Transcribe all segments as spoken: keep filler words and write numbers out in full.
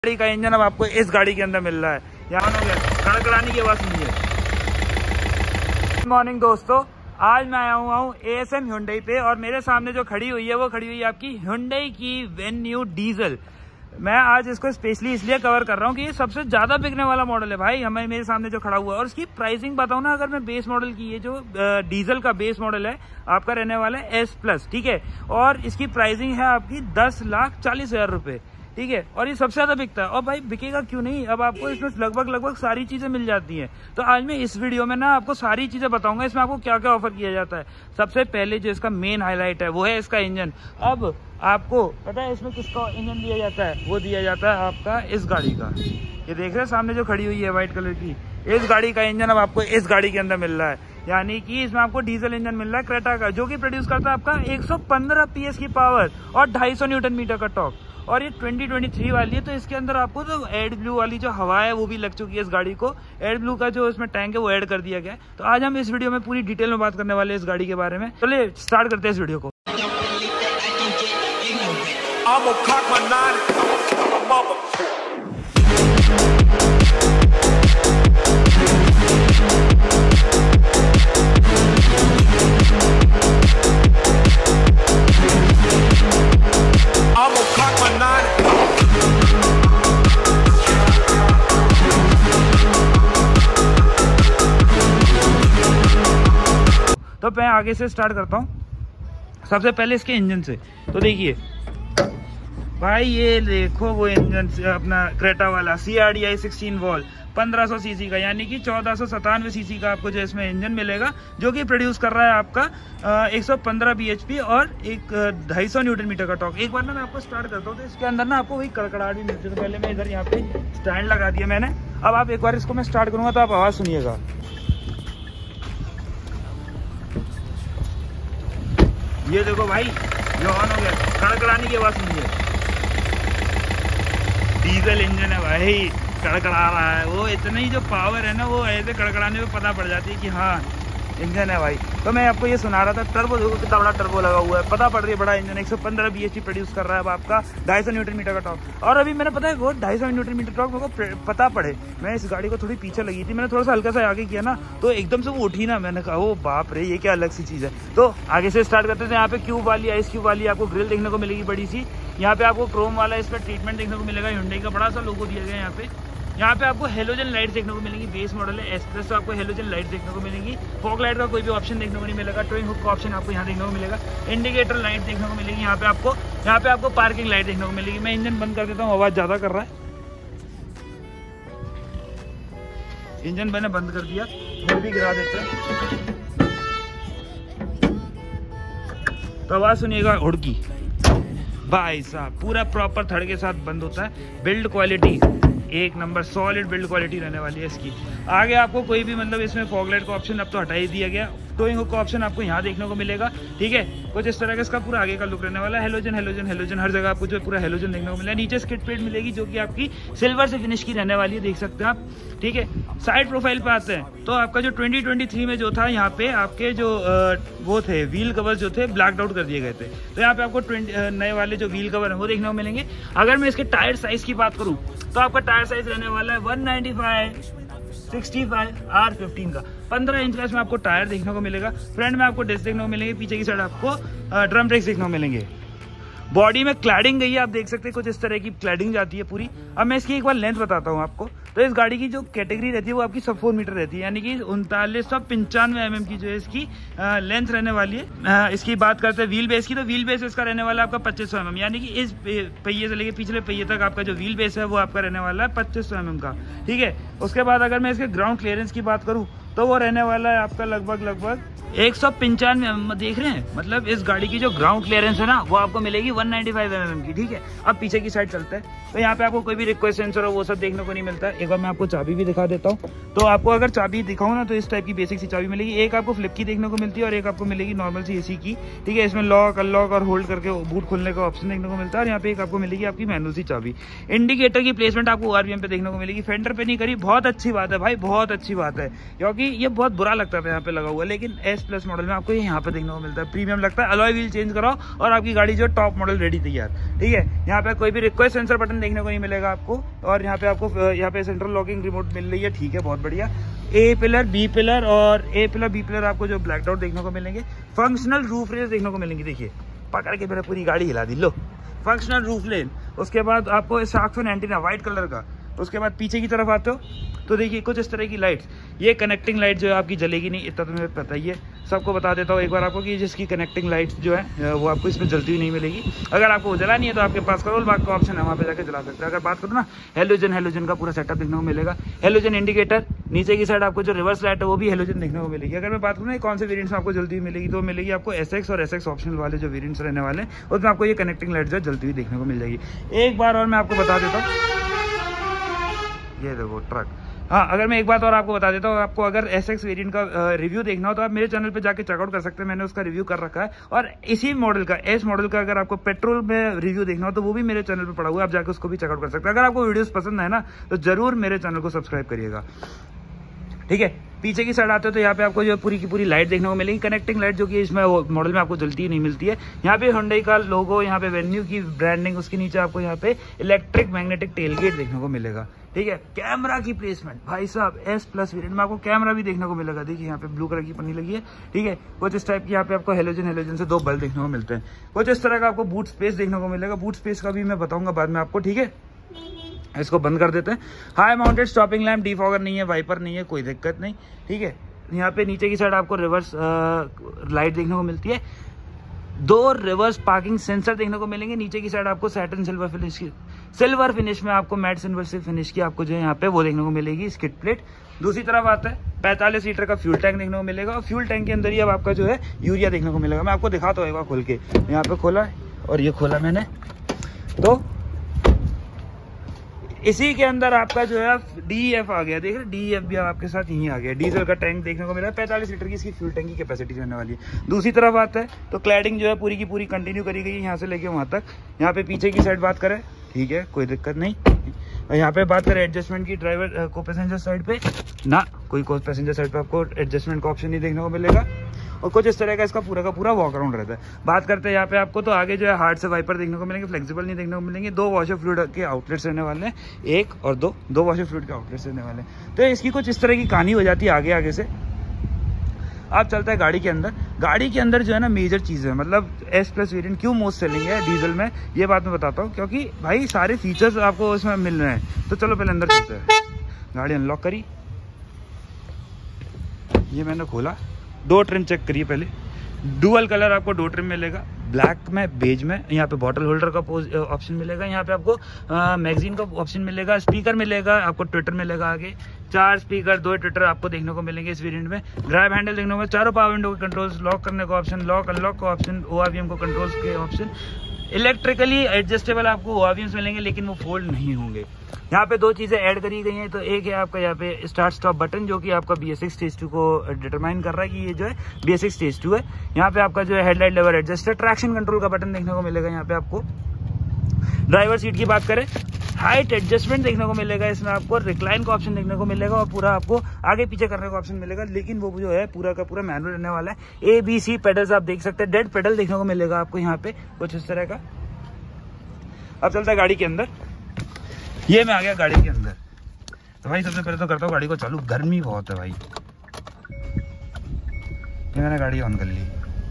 गाड़ी का इंजन अब आपको इस गाड़ी के अंदर मिल रहा है। यहाँ हो गया कड़कड़ाने की आवाज सुनिए। गुड मॉर्निंग दोस्तों, आज मैं आया हुआ हूँ ए एस एम ह्युंडई पे और मेरे सामने जो खड़ी हुई है वो खड़ी हुई है आपकी ह्युंडई की वेन्यू डीजल। मैं आज इसको स्पेशली इसलिए कवर कर रहा हूँ कि ये सबसे ज्यादा बिकने वाला मॉडल है भाई, हमें मेरे सामने जो खड़ा हुआ है। और इसकी प्राइसिंग बताऊँ ना, अगर मैं बेस मॉडल की, ये जो डीजल का बेस मॉडल है आपका रहने वाला है एस प्लस, ठीक है। और इसकी प्राइसिंग है आपकी दस लाख चालीस हजार रुपए, ठीक है। और ये सबसे ज्यादा बिकता है। और भाई बिकेगा क्यों नहीं, अब आपको इसमें लगभग लगभग सारी चीजें मिल जाती हैं। तो आज मैं इस वीडियो में ना आपको सारी चीजें बताऊंगा, इसमें आपको क्या क्या ऑफर किया जाता है। सबसे पहले जो इसका मेन हाईलाइट है वो है इसका इंजन। अब आपको पता है इसमें किसका इंजन दिया जाता है, वो दिया जाता है आपका इस गाड़ी का। ये देख रहे हैं सामने जो खड़ी हुई है व्हाइट कलर की, इस गाड़ी का इंजन अब आपको इस गाड़ी के अंदर मिल रहा है। यानी कि इसमें आपको डीजल इंजन मिल रहा है क्रेटा का, जो कि प्रोड्यूस करता है आपका एक सौ पंद्रह पी एस की पावर और ढाई सौ न्यूटन मीटर का टॉर्क। और ये ट्वेंटी ट्वेंटी थ्री वाली है, तो इसके अंदर आपको तो एड ब्लू वाली जो हवा है वो भी लग चुकी है इस गाड़ी को। एड ब्लू का जो इसमें टैंक है वो ऐड कर दिया गया है। तो आज हम इस वीडियो में पूरी डिटेल में बात करने वाले हैं इस गाड़ी के बारे में। चलिए स्टार्ट करते हैं इस वीडियो को। तो मैं आगे से स्टार्ट करता हूँ। सबसे पहले इसके इंजन से, तो देखिए भाई, ये देखो वो इंजन अपना क्रेटा वाला C R D I sixteen valve पंद्रह सौ सीसी का, यानी कि चौदह सौ सतानवे सीसी का आपको जो इसमें इंजन मिलेगा, जो कि प्रोड्यूस कर रहा है आपका एक सौ पंद्रह बी एच पी और एक ढाई सौ न्यूटन मीटर का टॉर्क। एक बार ना मैं आपको स्टार्ट करता हूँ, तो इसके अंदर ना आपको वही कड़कड़ाहट भी मिलती है। तो पहले मैं इधर यहाँ पे स्टैंड लगा दिया मैंने। अब आप एक बार इसको मैं स्टार्ट करूंगा तो आप आवाज सुनिएगा। ये देखो भाई, ये ऑन हो गया, कड़कड़ाने की आवाज सुनिए। डीजल इंजन है भाई, कड़कड़ा रहा है। वो इतना ही जो पावर है ना, वो ऐसे कड़कड़ाने में पता पड़ जाती है कि हाँ इंजन है भाई। तो मैं आपको ये सुना रहा था, टर्बो देखो कितना बड़ा टर्बो लगा हुआ है, पता पड़ रही है बड़ा इंजन। एक सौ पंद्रह बी एच पी प्रोड्यूस कर रहा है अब आपका ढाई सौ न्यूटन मीटर का टॉर्क। और अभी मैंने पता है वो ढाई सौ न्यूटन मीटर टॉर्क मेरे को पता पड़े, मैं इस गाड़ी को थोड़ी पीछे लगी थी, मैंने थोड़ा सा हल्का सा आगे किया ना, तो एकदम से वो उठी ना, मैंने कहा ओ बाप रे, ये क्या अलग सी चीज़ है। तो आगे से स्टार्ट करते थे। यहाँ पे क्यूब वाली, आइस क्यूब वाली आपको ग्रिल देखने को मिलेगी बड़ी सी। यहाँ पे आपको क्रोम वाला इस पर ट्रीटमेंट देखने को मिलेगा, ह्युंडई का बड़ा सा लोगो दिया गया है यहाँ पे। यहाँ पे आपको हेलोजन लाइट देखने को मिलेगी, बेस मॉडल है एस प्लस, तो आपको हेलोजन लाइट देखने को मिलेगी। फॉग लाइट का कोई भी ऑप्शन देखने को नहीं मिलेगा। टोइंग हुक का ऑप्शन आपको यहाँ देखने को मिलेगा। इंडिकेटर लाइट देखने को मिलेगी यहाँ पे आपको। यहाँ पे आपको पार्किंग लाइट देखने को मिलेगी। मैं इंजन बंद कर देता हूँ, आवाज ज्यादा कर रहा है। इंजन मैंने बंद कर दिया, फिर भी गिरा देते हैं तो आवाज सुनिएगा उड़की भाई साहब। पूरा प्रॉपर थड़ के साथ बंद होता है। बिल्ड क्वालिटी एक नंबर, सॉलिड बिल्ड क्वालिटी रहने वाली है इसकी। आगे आपको कोई भी मतलब इसमें फॉग लाइट का ऑप्शन अब तो हटा ही दिया गया। टोइंग हुक का ऑप्शन आपको यहाँ देखने को मिलेगा, ठीक है। कुछ इस तरह का इसका पूरा आगे का लुक रहने वाला है। हेलोजन हेलोजन हेलोजन हर जगह आपको जो पूरा हेलोजन देखने को मिलेगा। नीचे स्किड प्लेट मिलेगी जो कि आपकी सिल्वर से फिनिश की रहने वाली है, देख सकते हैं आप, ठीक है। साइड प्रोफाइल पे आते हैं तो आपका जो ट्वेंटी ट्वेंटी थ्री में जो था, यहाँ पे आपके जो वो थे व्हील कवर जो थे ब्लैक आउट कर दिए गए थे। तो यहाँ पे आपको नए वाले जो व्हील कवर है वो देखने को मिलेंगे। अगर मैं इसके टायर साइज की बात करूँ तो आपका टायर साइज रहने वाला है one ninety five sixty five R fifteen का। पंद्रह इंच का इसमें आपको टायर देखने को मिलेगा। फ्रंट में आपको डिस्क देखने को मिलेंगे, पीछे की साइड आपको ड्रम ब्रेक्स देखने को मिलेंगे। बॉडी में क्लैडिंग गई है, आप देख सकते हैं कुछ इस तरह की क्लैडिंग जाती है पूरी। अब मैं इसकी एक बार लेंथ बताता हूँ आपको। तो इस गाड़ी की जो कैटेगरी रहती है वो आपकी सब फोर मीटर रहती है, यानी कि उनतालीस सौ पंचानवे एम एम की जो है इसकी लेंथ रहने वाली है। आ, इसकी बात करते हैं व्हील बेस की, तो व्हील बेस इसका रहने वाला है आपका पच्चीस सौ एम एम, यानी कि इस पहिए से लेके पिछले पहिए तक आपका जो व्हील बेस है वो आपका रहने वाला है पच्चीस सौ एम एम का, ठीक है। उसके बाद अगर मैं इसके ग्राउंड क्लियरेंस की बात करूँ तो वो रहने वाला है आपका लगभग लगभग एक सौ पंचानवे एम एम, देख रहे हैं। मतलब इस गाड़ी की जो ग्राउंड क्लियरेंस है ना वो आपको मिलेगी one ninety five M M की, ठीक है। अब पीछे की साइड चलते हैं तो यहाँ पे आपको कोई भी रिक्वेस्ट सेंसर हो वो सब देखने को नहीं मिलता है। एक बार मैं आपको चाबी भी दिखा देता हूँ। तो आपको अगर चाबी दिखाऊँ ना तो इस टाइप की बेसिक सी चाबी मिलेगी। एक आपको फ्लिप की देखने को मिलती है और एक आपको मिलेगी नॉर्मल सी एसी की, ठीक है। इसमें लॉक अनलॉक और होल्ड करके बूट खोलने का ऑप्शन देखने को मिलता है। और यहाँ पे एक आपको मिलेगी आपकी मैनुअल सी चाबी। इंडिकेटर की प्लेसमेंट आपको आरबीएम पे देखने को मिलेगी, फेंडर पे नहीं करी। बहुत अच्छी बात है भाई, बहुत अच्छी बात है, क्योंकि क्योंकि ये बहुत बुरा लगता था यहाँ पे लगा हुआ, लेकिन एस प्लस मॉडल में आपको ये यहाँ पे देखने को मिलता है, प्रीमियम लगता है। अलॉय व्हील चेंज कराओ और आपकी गाड़ी जो टॉप मॉडल रेडी तैयार, ठीक है। यहाँ पे कोई भी रिक्वेस्ट सेंसर बटन देखने को नहीं मिलेगा आपको, और यहाँ पे आपको यहाँ पे सेंट्रल लॉकिंग रिमोट मिल रही है, ठीक है, बहुत बढ़िया। ए पिलर, बी पिलर और ए पिलर बी पिलर आपको जो ब्लैक डॉट देखने को मिलेंगे। फंक्शनल रूफ रेस देखने को मिलेंगे, देखिए पकड़ के मैंने पूरी गाड़ी हिला दी, लो फंक्शनल रूफ लेन। उसके बाद आपको shark fin antenna white colour का। उसके बाद पीछे की तरफ आते हो तो देखिए कुछ इस तरह की लाइट्स, ये कनेक्टिंग लाइट जो है आपकी जलेगी नहीं, इतना तो मुझे पता ही है, सबको बता देता हूँ एक बार आपको कि जिसकी कनेक्टिंग लाइट्स जो है वो आपको इसमें जलती हुई नहीं मिलेगी। अगर आपको जलानी है तो आपके पास करोल बाग का ऑप्शन है, वहाँ पे जाकर जला सकते हैं। अगर बात करो ना हेलोजन, हेलोजन का पूरा सेटअप देखने को मिलेगा। हेलोजन इंडिकेटर, नीचे की साइड आपको जो रिवर्स लाइट है वो भी हेलोजन देखने को मिलेगी। अगर मैं बात करूँ ना कौन से वेरियंट्स में आपको जल्दी हुई मिलेगी, तो मिलेगी आपको एस एक्स और एस एक्स ऑप्शनल वाले जो वेरियंट्स रहने वाले हैं, उसमें आपको ये कनेक्टिंग लाइट जो है जलती हुई देखने को मिल जाएगी। एक बार और मैं आपको बता देता हूँ, ये देखो ट्रक। हाँ, अगर मैं एक बात और आपको बता देता हूँ, आपको अगर एस एक्स वेरिएंट का रिव्यू देखना हो तो आप मेरे चैनल पे जाके चेकआउट कर सकते हैं, मैंने उसका रिव्यू कर रखा है। और इसी मॉडल का, एस मॉडल का अगर आपको पेट्रोल में रिव्यू देखना हो तो वो भी मेरे चैनल पे पड़ा हुआ है, आप जाके उसको भी चेकआउट कर सकते हैं। अगर आपको वीडियोस पसंद है ना तो जरूर मेरे चैनल को सब्सक्राइब करिएगा, ठीक है। पीछे की साइड आते हो तो यहाँ पे आपको जो पूरी की पूरी लाइट देखने को मिलेगी, कनेक्टिंग लाइट, जो कि इसमें मॉडल में आपको जलती ही नहीं मिलती है। यहाँ पे हुंडई का लोगो, यहाँ पे वेन्यू की ब्रांडिंग, उसके नीचे आपको यहाँ पे इलेक्ट्रिक मैग्नेटिक टेलगेट देखने को मिलेगा, ठीक है। कैमरा की प्लेसमेंट भाई साहब, एस प्लस वेरिएंट में आपको कैमरा भी देखने को मिलेगा, देखिए यहाँ पे ब्लू कलर की पन्नी लगी है, ठीक है। कुछ इस टाइप की यहाँ पे आपको हेलोजन हेलोजन से दो बल्ब देखने को मिलते हैं। कुछ इस तरह का आपको बूट स्पेस देखने को मिलेगा, बूट स्पेस का भी मैं बताऊंगा बाद में आपको, ठीक है। इसको बंद कर देते हैं। High mounted stopping lamp, defogger नहीं है, वाइपर नहीं है, कोई दिक्कत नहीं, ठीक है। यहाँ पे नीचे की साइड आपको रिवर्स लाइट देखने को मिलती है, दो रिवर्स पार्किंग सेंसर देखने को मिलेंगे। नीचे की साइड आपको सैटिन सिल्वर फिनिश की, सिल्वर फिनिश में आपको मैट सिल्वर से फिनिश की आपको जो है यहाँ पे वो देखने को मिलेगी, स्किड प्लेट। दूसरी तरफ आता है पैंतालीस लीटर का फ्यूल टैंक देखने को मिलेगा, और फ्यूल टैंक के अंदर ही अब आपका जो है यूरिया देखने को मिलेगा। मैं आपको दिखाता हूँ एक बार खोल के, यहाँ पे खोला और ये खोला मैंने, तो इसी के अंदर आपका जो है डी एफ आ गया, देख रहे डी एफ भी आपके साथ यहीं आ गया। डीजल का टैंक देखने को मिला है, पैंतालीस लीटर की इसकी फ्यूल टैंक की कैपेसिटी रहने वाली है। दूसरी तरफ आता है तो क्लैडिंग जो है पूरी की पूरी कंटिन्यू करी गई है यहाँ से लेके वहाँ तक। यहाँ पे पीछे की साइड बात करें, ठीक है, कोई दिक्कत नहीं। और यहाँ पे बात करें एडजस्टमेंट की, ड्राइवर को पैसेंजर साइड पे ना कोई को पैसेंजर साइड पे आपको एडजस्टमेंट का ऑप्शन नहीं देखने को मिलेगा, और कुछ इस तरह का इसका पूरा का पूरा वॉक अराउंड रहता है। बात करते हैं यहाँ पे आपको, तो आगे जो है हार्ड से वाइपर देखने को मिलेंगे, फ्लेक्सिबल नहीं देखने को मिलेंगे। दो वॉशर फ्लूइड के आउटलेट्स रहने वाले हैं, एक और दो दो वॉशर फ्लूइड के आउटलेट्स रहने वाले हैं। तो इसकी कुछ इस तरह की कहानी हो जाती है आगे आगे से। आप चलता है गाड़ी के अंदर, गाड़ी के अंदर जो है ना मेजर चीज़ है, मतलब एस प्लस वेरिएंट क्यों मोस्ट सेलिंग है डीजल में, ये बात मैं बताता हूँ, क्योंकि भाई सारे फीचर्स आपको उसमें मिल रहे हैं। तो चलो पहले अंदर चलते हैं। गाड़ी अनलॉक करी, ये मैंने खोला, डोर ट्रिम चेक करिए पहले। डुअल कलर आपको डोर ट्रिम मिलेगा, ब्लैक में, बेज में। यहाँ पे बॉटल होल्डर का ऑप्शन मिलेगा, यहाँ पे आपको मैगजीन का ऑप्शन मिलेगा, स्पीकर मिलेगा, आपको ट्विटर मिलेगा आगे, चार स्पीकर, दो ट्विटर आपको देखने को मिलेंगे इस वेरिएंट में। ड्राइव हैंडल देखने को मिलेगा, चारों पावर विंडो के कंट्रोल्स, लॉक करने का ऑप्शन, लॉक अनलॉक का ऑप्शन, ओआरवीएम को कंट्रोल्स के ऑप्शन, इलेक्ट्रिकली एडजस्टेबल आपको ओआरवीएम्स मिलेंगे, लेकिन वो फोल्ड नहीं होंगे। यहाँ पे दो चीज़ें ऐड करी गई हैं, तो एक है आपका यहाँ पे स्टार्ट स्टॉप बटन, जो कि आपका B S six stage two को डिटरमाइन कर रहा है कि ये जो है B S six stage two है। यहाँ पे आपका जो है headlight level adjuster, traction control का बटन देखने को मिलेगा यहाँ पे आपको। ड्राइवर सीट की बात करें, हाइट एडजस्टमेंट देखने को मिलेगा, इसमें आपको रिक्लाइन का ऑप्शन देखने को मिलेगा, और पूरा आपको आगे पीछे करने का ऑप्शन मिलेगा, लेकिन वो जो है पूरा का पूरा मैनुअल रहने वाला है। ए बी सी पेडल्स आप देख सकते हैं, डेड पेडल देखने को मिलेगा आपको यहाँ पे कुछ इस तरह का। अब चलता है गाड़ी के अंदर, ये मैं आ गया गाड़ी के अंदर। तो भाई सबसे पहले तो करता हूँ गाड़ी को चालू, गर्मी बहुत है भाई। ये मैंने गाड़ी ऑन कर ली,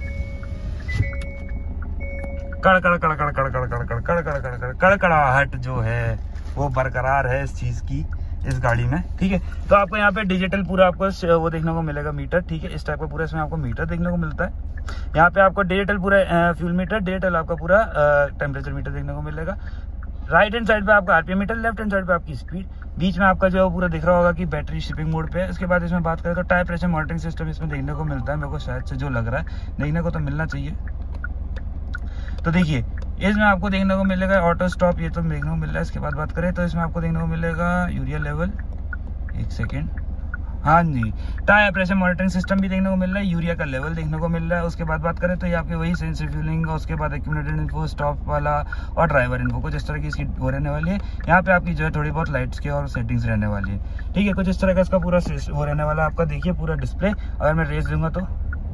कड़ कड़ कड़ कड़ कड़ कड़ कड़ कड़ कड़ कड़ कड़ कड़कड़ाहट जो है वो बरकरार है इस चीज की, इस गाड़ी में, ठीक है। तो आपको यहाँ पे डिजिटल पूरा आपको वो देखने को मिलेगा मीटर, ठीक है, इस टाइप का पूरा इसमें आपको मीटर देखने को मिलता है। यहाँ पे आपको डिजिटल पूरा फ्यूल मीटर, डिजिटल आपका पूरा टेम्परेचर मीटर देखने को मिलेगा। राइट हैंड साइड पे आपका RPM meter, left hand side पे आपकी स्पीड, बीच में आपका जो पूरा दिख रहा होगा कि बैटरी शिपिंग मोड पे है। उसके बाद इसमें बात करें तो टायर प्रेशर मॉनिटरिंग सिस्टम इसमें देखने को मिलता है, मेरे को शायद से जो लग रहा है, देखने को तो मिलना चाहिए। तो देखिए इसमें आपको देखने को मिलेगा ऑटो स्टॉप, ये तो देखने को मिल रहा है। इसके बाद बात करें तो इसमें आपको देखने को मिलेगा यूरिया लेवल, एक सेकेंड, हाँ जी, टायर प्रेशर मॉनिटरिंग सिस्टम भी देखने को मिल रहा है, यूरिया का लेवल देखने को मिल रहा है। उसके बाद बात करें तो ये आपके वही सेंस रिफ्यूलिंग, उसके बाद एक्यूमुलेटेड इन्फो, स्टॉप वाला और ड्राइवर इन्फो, कुछ इस तरह की इसकी वो रहने वाली है। यहाँ पे आपकी जो है थोड़ी बहुत लाइट्स की और सेटिंग्स रहने वाली है। ठीक है, कुछ इस तरह का इसका पूरा वो रहने वाला है आपका। देखिए पूरा डिस्प्ले, अगर मैं रेस दूंगा तो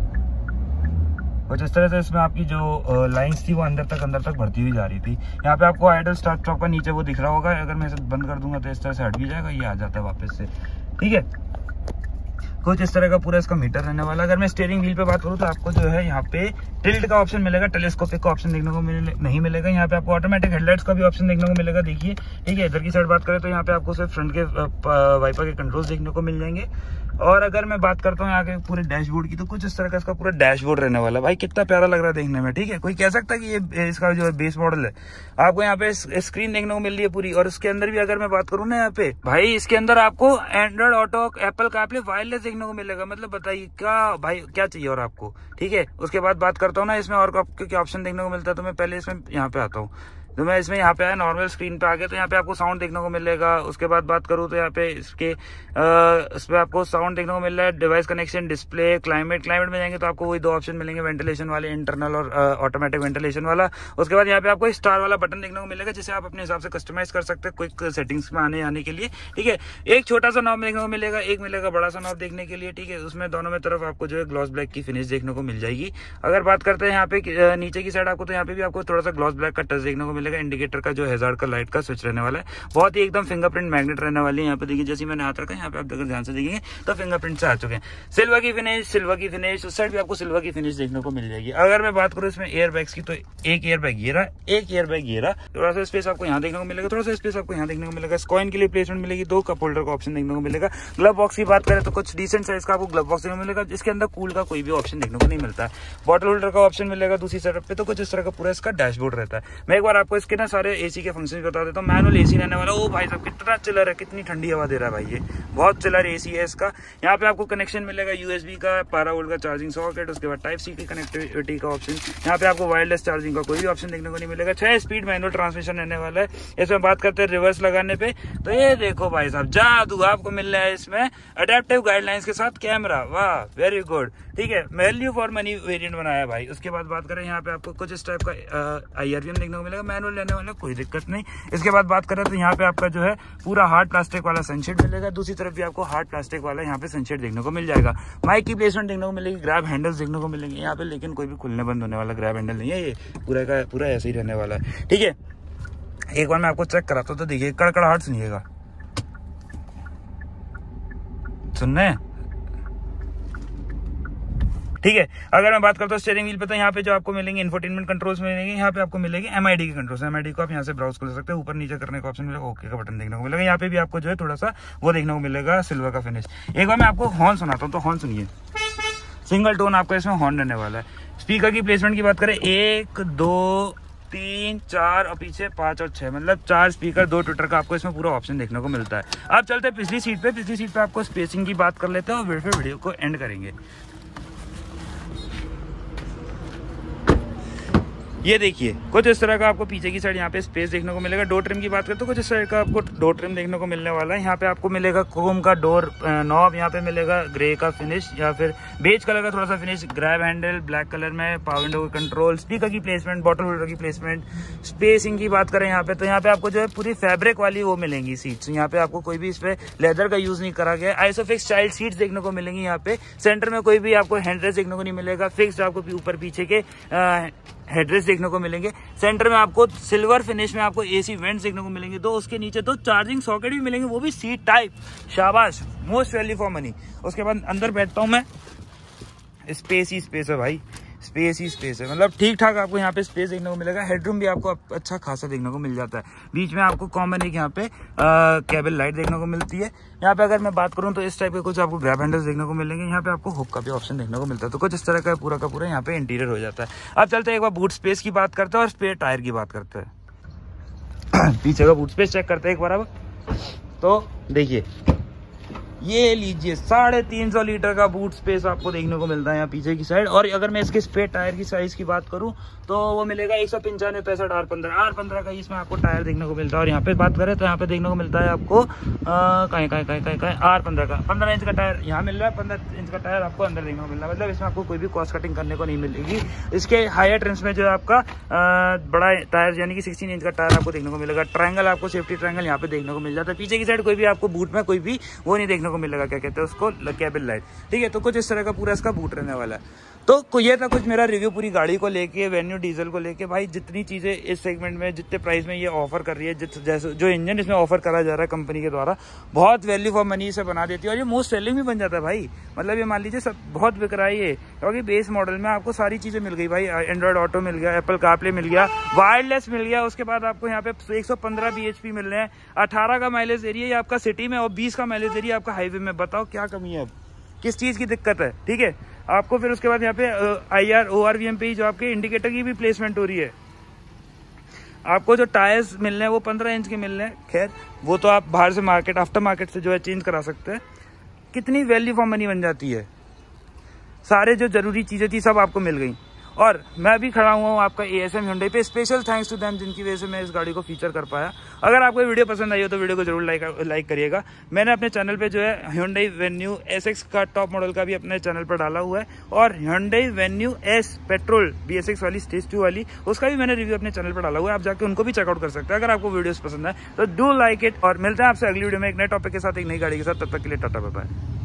कुछ इस तरह से इसमें आपकी जो लाइंस थी वो अंदर तक अंदर तक बढ़ती हुई जा रही थी। यहाँ पे आपको आइडल स्टार्ट स्टॉप का नीचे वो दिख रहा होगा, अगर मैं इसे बंद कर दूंगा तो इस तरह से हट भी जाएगा, ये आ जाता है वापस से। ठीक है, कुछ इस तरह का पूरा इसका मीटर रहने वाला। अगर मैं स्टीयरिंग व्हील पे बात करूँ तो आपको जो है यहाँ पे टिल्ट का ऑप्शन मिलेगा, टेलीस्कोपिक का ऑप्शन देखने को मिले, नहीं मिलेगा। यहाँ पे आपको ऑटोमेटिक हेडलाइट्स का भी ऑप्शन देखने को मिलेगा। देखिए ठीक है, इधर की साइड बात करें तो यहाँ पे आपको सिर्फ फ्रंट के वाइपर के कंट्रोल्स देखने को मिल जाएंगे। और अगर मैं बात करता हूँ यहाँ के पूरे डैशबोर्ड की, तो कुछ इस तरह का इसका पूरा डैशबोर्ड रहने वाला है। भाई कितना प्यारा लग रहा है देखने में। ठीक है, कोई कह सकता है कि ये इसका जो है बेस मॉडल है। आपको यहाँ पे स्क्रीन देखने को मिल रही है पूरी, और इसके अंदर भी अगर मैं बात करूँ ना यहाँ पे भाई, इसके अंदर आपको Android Auto, Apple CarPlay, wireless देखने को मिलेगा। मतलब बताइए क्या भाई, क्या चाहिए और आपको। ठीक है, उसके बाद बात करता हूँ ना इसमें और आपको क्या ऑप्शन देखने को मिलता है। तो मैं पहले इसमें यहाँ पे आता हूँ, तो मैं इसमें यहाँ पे आया नॉर्मल स्क्रीन पे आ गया, तो यहाँ पे आपको साउंड देखने को मिलेगा। उसके बाद बात करूँ तो यहाँ पे इसके इस पे आपको साउंड देखने को मिल रहा है, device connection, display, climate. Climate में जाएंगे तो आपको वही दो ऑप्शन मिलेंगे, वेंटिलेशन वाले, इंटरनल और ऑटोमेटिक वेंटिलेशन वाला। उसके बाद यहाँ पे आपको स्टार वाला बटन देखने को मिलेगा, जिसे आप अपने हिसाब से कस्टमाइज कर सकते हैं क्विक सेटिंग्स में आने आने के लिए। ठीक है, एक छोटा सा नॉब देखने को मिलेगा, एक मिलेगा बड़ा सा नॉब देखने के लिए। ठीक है, उसमें दोनों में तरफ आपको जो है ग्लॉस ब्लैक की फिनिश देखने को मिल जाएगी। अगर बात करते हैं यहाँ पे नीचे की साइड आपको, तो यहाँ पे भी आपको थोड़ा सा ग्लॉस ब्लैक का टच देखने को मिलेगा। इंडिकेटर का जो हैजार्ड का लाइट का स्विच रहने वाला है, बहुत ही एकदम फिंगरप्रिंट मैग्नेट रहने वाली है। यहाँ पे देखिए जैसे मैंने हाथ रखा है, यहाँ पे आप अगर ध्यान से देखेंगे तो फिंगरप्रिंट से आ चुके हैं। सिल्वर की फिनिश, सिल्वर की फिनिश, उस साइड भी आपको सिल्वर की फिनिश देखने को मिल जाएगी। अगर मैं बात करूँ इसमें एयर बैग्स की, तो एक एयर बैग ये रहा, एक एयर बैग ये रहा। थोड़ा सा स्पेस आपको यहाँ देखने को मिलेगा, थोड़ा सा स्पेस आपको यहाँ देखने को मिलेगा। कॉइन के लिए प्लेसमेंट मिलेगी, दो कप होल्डर का ऑप्शन देखने को मिलेगा। ग्लव बॉक्स की बात करें तो कुछ डिसेंट साइज का आपको ग्लव बॉक्स देखने को मिलेगा, जिसके अंदर कूल का कोई भी ऑप्शन देखने को नहीं मिलता है। बॉटल होल्डर का ऑप्शन मिलेगा दूसरी साइड पे। तो कुछ इस तरह का पूरा इसका डैशबोर्ड रहता है। मैं एक बार आपको इसके ना सारे एसी के फंक्शन बता देता हूँ। मैनुअल एसी रहने वाला। ओ भाई साहब कितना चिलर है, कितनी ठंडी हवा दे रहा है भाई, ये बहुत चिलर एसी है इसका। यहाँ पे आपको कनेक्शन मिलेगा यूएसबी का, बारह वोल्ट का चार्जिंग सॉकेट, उसके बाद टाइप सी की कनेक्टिविटी का ऑप्शन। यहाँ पे आपको वायरलेस चार्जिंग का कोई भी ऑप्शन देखने को नहीं मिलेगा। छह स्पीड मैनुअल ट्रांसमिशन रहने वाला है। इसमें बात करते हैं रिवर्स लगाने पे, तो ये देखो भाई साहब जादू आपको मिल रहा है इसमें, अडेप्टिव गाइडलाइंस के साथ कैमरा। वाह वेरी गुड। ठीक है, वैल्यू फॉर मनी वेरिएंट बनाया भाई। उसके बाद बात करें यहाँ पे आपको कुछ इस टाइप का आईआरवीएम देखने को मिलेगा। मैनुअल रहने वाला, कोई दिक्कत नहीं। इसके बाद बात करें तो यहाँ पे आपका जो है पूरा हार्ड प्लास्टिक वाला सनशेड मिलेगा। दूसरी तरफ भी आपको हार्ड प्लास्टिक वाला यहाँ पे सनशेड देखने को मिल जाएगा। माइक की प्लेसमेंट देखने को मिलेगी, ग्रैब हैंडल्स देखने को मिलेंगे यहाँ पे, लेकिन कोई भी खुलने बंद होने वाला ग्रैब हैंडल नहीं है, ये पूरा का पूरा ऐसे ही रहने वाला है। ठीक है, एक बार मैं आपको चेक कराता हूँ, तो देखिए कड़कड़ाहट सुनिएगा, सुनने। ठीक है, अगर मैं बात करता हूँ स्टीयरिंग व्हील पे, तो यहाँ पे जो आपको मिलेंगे इंफोटेनमेंट कंट्रोल्स मिलेंगे। यहाँ पे आपको मिलेंगे एमआईडी के कंट्रोल्स। एमआईडी को आप यहाँ से ब्राउज कर सकते हैं। ऊपर नीचे करने का ऑप्शन मिलेगा, ओके का बटन देखने को मिलेगा। यहाँ पे भी आपको जो है थोड़ा सा वो देखने को मिलेगा, सिल्वर का फिनिश। एक बार मैं आपको हॉर्न सुनाता हूँ, तो हॉर्न सुनिए। सिंगल टोन आपको इसमें हॉर्न रहने वाला है। स्पीकर की प्लेसमेंट की बात करें, एक दो तीन चार और पीछे पांच और छह, मतलब चार स्पीकर, दो ट्विटर का आपको इसमें पूरा ऑप्शन देखने को मिलता है। अब चलते हैं पिछली सीट पे। पिछली सीट पे आपको स्पेसिंग की बात कर लेते हैं और फिर वीडियो को एंड करेंगे। ये देखिए कुछ इस तरह का आपको पीछे की साइड यहाँ पे स्पेस देखने को मिलेगा। डोर ट्रिम की बात करें तो कुछ इस तरह का आपको डोर ट्रिम देखने को मिलने वाला है। यहाँ पे आपको मिलेगा क्रोम का डोर नॉब, यहाँ पे मिलेगा ग्रे का फिनिश या फिर बेज कलर का थोड़ा सा finish, grab handle black colour में, पावर विंडो का कंट्रोल, स्पीकर की प्लेसमेंट, बॉटल होल्डर की प्लेसमेंट। स्पेसिंग की बात करें यहाँ पे, तो यहाँ पे आपको जो है पूरी फैब्रिक वाली वो मिलेंगी सीट्स। यहाँ पे आपको कोई भी इस पे लेदर का यूज नहीं करा गया। आइसोफिक्स चाइल्ड सीट्स देखने को मिलेंगी। यहाँ पे सेंटर में कोई भी आपको हैंडरेस्ट देखने को नहीं मिलेगा। फिक्स्ड आपको ऊपर पीछे के हेडरेस्ट देखने को मिलेंगे। सेंटर में आपको सिल्वर फिनिश में आपको एसी वेंट्स देखने को मिलेंगे। दो उसके नीचे दो चार्जिंग सॉकेट भी मिलेंगे, वो भी सी टाइप। शाबाश, मोस्ट वैल्यू फॉर मनी। उसके बाद अंदर बैठता हूं मैं, स्पेस ही स्पेस है भाई, स्पेस ही स्पेस है, मतलब ठीक ठाक आपको यहाँ पे स्पेस देखने को मिलेगा। हेडरूम भी आपको अच्छा खासा देखने को मिल जाता है। बीच में आपको कॉमन एक यहाँ पे केबल लाइट देखने को मिलती है। यहाँ पे अगर मैं बात करूँ तो इस टाइप के कुछ आपको ग्रैब हैंडल्स देखने को मिलेंगे। यहाँ पे आपको हुक का भी ऑप्शन देखने को मिलता है। तो कुछ इस तरह का पूरा का पूरा यहाँ पे इंटीरियर हो जाता है। अब चलते हैं एक बार बूट स्पेस की बात करते हैं और स्पेयर टायर की बात करते हैं। पीछे का बूट स्पेस चेक करते हैं एक बार। अब तो देखिए ये लीजिए साढ़े तीन सौ लीटर का बूट स्पेस आपको देखने को मिलता है यहाँ पीछे की साइड। और अगर मैं इसके स्पेयर टायर की साइज की बात करूँ तो वो मिलेगा एक सौ पंचानवे पैंसठ आर पंद्रह आर पंद्रह का इसमें आपको टायर देखने को मिलता है। और यहाँ पे बात करें तो यहाँ पे देखने को मिलता है आपको कहीं कहीं कहीं कहीं कहीं आर पंद्रह का पंद्रह इंच का टायर यहाँ मिल रहा है, पंद्रह इंच का टायर आपको अंदर देखने को मिल रहा है। मतलब इसमें आपको कोई भी कॉस्ट कटिंग करने को नहीं मिलेगी। इसके हायर ट्रिम्स में जो है आपका आ, बड़ा टायर यानी कि सिक्सटीन इंच का टायर आपको देखने को मिलेगा। ट्रायंगल आपको सेफ्टी ट्रायंगल यहाँ पे देखने को मिल जाता है। पीछे की साइड कोई भी आपको बूट में कोई भी वो नहीं देखने को मिलेगा, क्या कहते हैं उसको, कैबिन लाइट। ठीक है, तो कुछ इस तरह का पूरा इसका बूट रहने वाला है। तो ये था कुछ मेरा रिव्यू पूरी गाड़ी को लेके, वेन्यू डीजल को लेके। भाई जितनी चीजें इस सेगमेंट में जितने प्राइस में ये ऑफर कर रही है, जैसे जो इंजन इसमें ऑफर करा जा रहा है कंपनी के द्वारा, बहुत वैल्यू फॉर मनी से बना देती है। और ये मोस्ट सेलिंग भी बन जाता है भाई। मतलब ये मान लीजिए सब बहुत बिक रहा है ये, क्योंकि बेस मॉडल में आपको सारी चीजें मिल गई भाई। एंड्रॉइड ऑटो मिल गया, एप्पल कारप्ले मिल गया, वायरलेस मिल गया। उसके बाद आपको यहाँ पे एक सौ पंद्रह बी एच पी मिल रहे हैं, अठारह का माइलेज एरिया ये आपका सिटी में और बीस का माइलेज एरिया आपका हाईवे में। बताओ क्या कमी है, अब किस चीज की दिक्कत है। ठीक है, आपको फिर उसके बाद यहाँ पे I R O R V M पे जो आपके इंडिकेटर की भी प्लेसमेंट हो रही है। आपको जो टायर्स मिल रहे हैं वो पंद्रह इंच के मिल रहे हैं। खैर वो तो आप बाहर से मार्केट आफ्टर मार्केट से जो है चेंज करा सकते हैं। कितनी वैल्यू फॉर मनी बन जाती है। सारे जो जरूरी चीजें थी सब आपको मिल गई। और मैं भी खड़ा हुआ हूँ आपका ए एस एम Hyundai पे। स्पेशल थैंक्स टू देम, जिनकी वजह से मैं इस गाड़ी को फीचर कर पाया। अगर आपको वीडियो पसंद आई हो तो वीडियो को जरूर लाइक लाइक करिएगा। मैंने अपने चैनल पे जो है Hyundai Venue एस एक्स का टॉप मॉडल का भी अपने चैनल पर डाला हुआ है, और Hyundai Venue S petrol B S X वाली स्टेज टू वाली उसका भी मैंने रिव्यू अपने चैनल पर डाला हुआ है। आप जाके उनको भी चेकआउट कर सकते हैं अगर आपको वीडियोस पसंद है तो। Do like it. और मिलते हैं आपसे अगली वीडियो में एक नए टॉपिक के साथ, एक नई गाड़ी के साथ। तब तक के लिए टाटा बाय बाय।